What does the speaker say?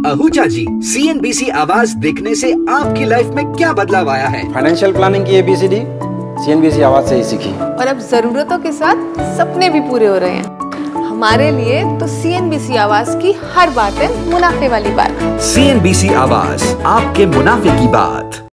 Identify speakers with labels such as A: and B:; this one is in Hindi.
A: आहूजा जी, CNBC आवाज देखने से आपकी लाइफ में क्या बदलाव आया है?
B: फाइनेंशियल प्लानिंग की ABCD CNBC आवाज से ही सीखी
C: और अब जरूरतों के साथ सपने भी पूरे हो रहे हैं। हमारे लिए तो CNBC आवाज की हर बात है मुनाफे वाली बात।
A: CNBC आवाज, आपके मुनाफे की बात।